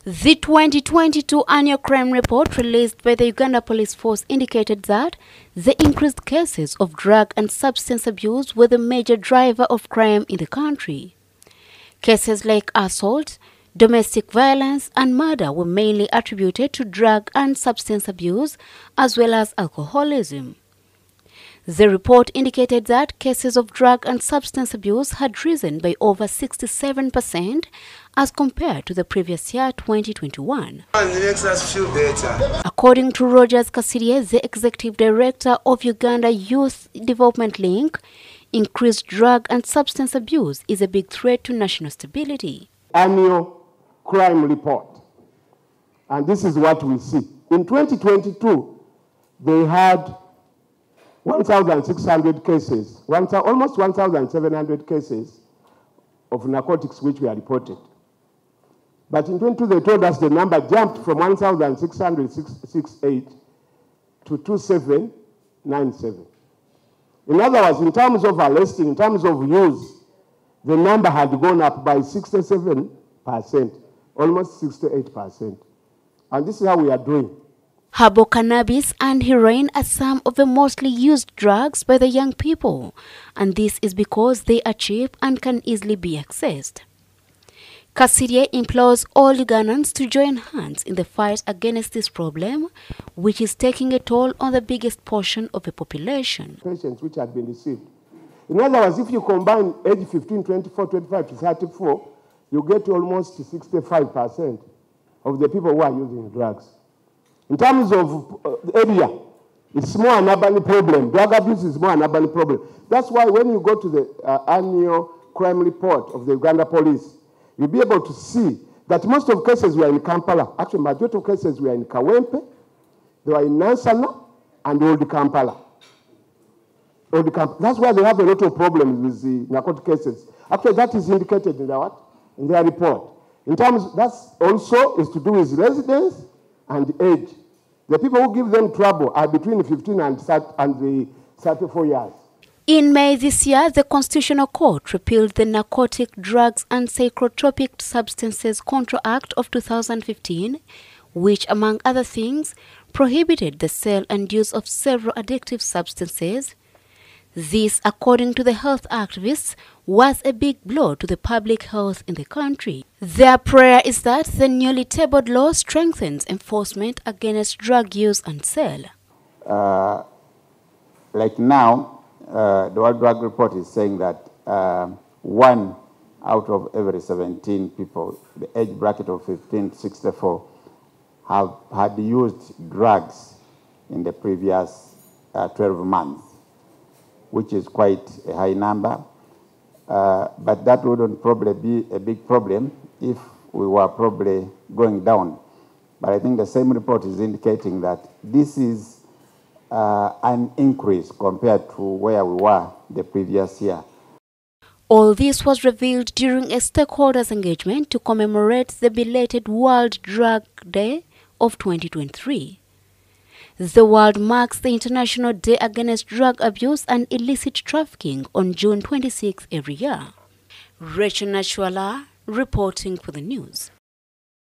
The 2022 annual crime report released by the Uganda Police Force indicated that the increased cases of drug and substance abuse were the major driver of crime in the country. Cases like assault, domestic violence, and murder were mainly attributed to drug and substance abuse as well as alcoholism. The report indicated that cases of drug and substance abuse had risen by over 67% as compared to the previous year, 2021. It makes us feel better. According to Rogers Kasirye, the Executive Director of Uganda Youth Development Link, increased drug and substance abuse is a big threat to national stability. Annual crime report. And this is what we see. In 2022, they had 1,600 cases, almost 1,700 cases of narcotics which were reported. But in 2022, they told us the number jumped from 1,668 to 2,797. In other words, in terms of arresting, in terms of use, the number had gone up by 67%, almost 68%. And this is how we are doing. Herbal cannabis and heroin are some of the mostly used drugs by the young people, and this is because they are cheap and can easily be accessed. Kasirye implores all Ugandans to join hands in the fight against this problem, which is taking a toll on the biggest portion of the population. Patients which had been received. In other words, if you combine age 15, 24, 25 to 34, you get almost 65% of the people who are using drugs. In terms of area, it's more an urban problem. Drug abuse is more an urban problem. That's why when you go to the annual crime report of the Uganda Police, you'll be able to see that most of cases were in Kampala. Actually, majority of cases were in Kawempe, they were in Nansana, and Old Kampala. That's why they have a lot of problems with the narcotic cases. Actually, that is indicated in their report. In terms, that's also is to do with residence and age. The people who give them trouble are between 15 and 34 years. In May this year, the Constitutional Court repealed the Narcotic Drugs and Psychotropic Substances Control Act of 2015, which, among other things, prohibited the sale and use of several addictive substances. This, according to the health activists, was a big blow to the public health in the country. Their prayer is that the newly tabled law strengthens enforcement against drug use and sale. Like now, the World Drug Report is saying that 1 out of every 17 people, the age bracket of 15 to 64, had used drugs in the previous 12 months, which is quite a high number. But that wouldn't probably be a big problem if we were probably going down. But I think the same report is indicating that this is an increase compared to where we were the previous year. All this was revealed during a stakeholders engagement to commemorate the belated World Drug Day of 2023. The world marks the International Day Against Drug Abuse and Illicit Trafficking on June 26 every year. Rachel Nachwala reporting for the news.